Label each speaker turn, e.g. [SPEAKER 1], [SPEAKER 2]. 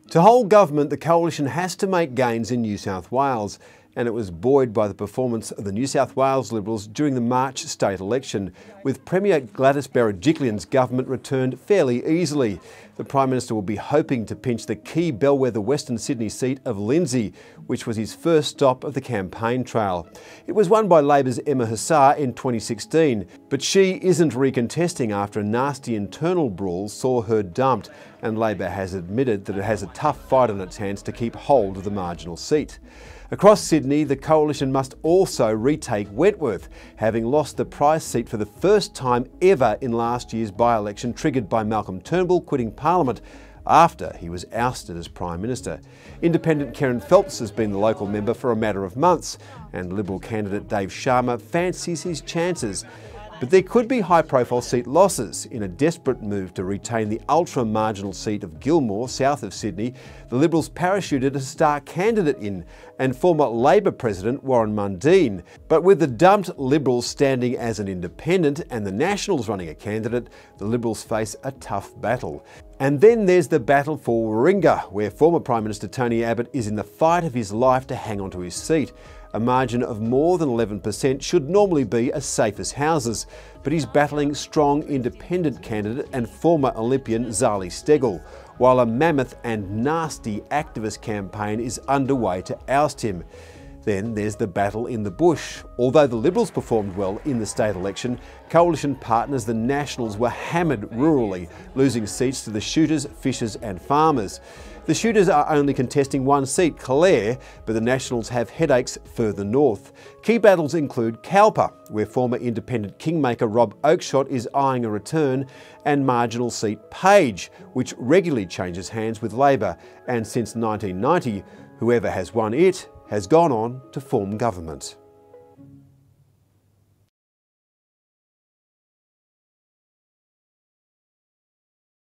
[SPEAKER 1] To hold government, the Coalition has to make gains in New South Wales, and it was buoyed by the performance of the New South Wales Liberals during the March state election, with Premier Gladys Berejiklian's government returned fairly easily. The Prime Minister will be hoping to pinch the key bellwether Western Sydney seat of Lindsay, which was his first stop of the campaign trail. It was won by Labor's Emma Hussar in 2016, but she isn't recontesting after a nasty internal brawl saw her dumped, and Labor has admitted that it has a tough fight on its hands to keep hold of the marginal seat. Across Sydney, the Coalition must also retake Wentworth, having lost the prize seat for the first time ever in last year's by-election triggered by Malcolm Turnbull quitting Parliament after he was ousted as Prime Minister. Independent Kerryn Phelps has been the local member for a matter of months, and Liberal candidate Dave Sharma fancies his chances. But there could be high-profile seat losses. In a desperate move to retain the ultra-marginal seat of Gilmore, south of Sydney, the Liberals parachuted a star candidate in, and former Labor President Warren Mundine. But with the dumped Liberals standing as an independent and the Nationals running a candidate, the Liberals face a tough battle. And then there's the battle for Warringah, where former Prime Minister Tony Abbott is in the fight of his life to hang on to his seat. A margin of more than 11% should normally be as safe as houses, but he's battling strong independent candidate and former Olympian Zali Steggall, while a mammoth and nasty activist campaign is underway to oust him. Then there's the battle in the bush. Although the Liberals performed well in the state election, Coalition partners the Nationals were hammered rurally, losing seats to the shooters, fishers and farmers. The shooters are only contesting one seat, Clare, but the Nationals have headaches further north. Key battles include Cowper, where former independent kingmaker Rob Oakeshott is eyeing a return, and marginal seat Page, which regularly changes hands with Labor, and since 1990, whoever has won it has gone on to form government.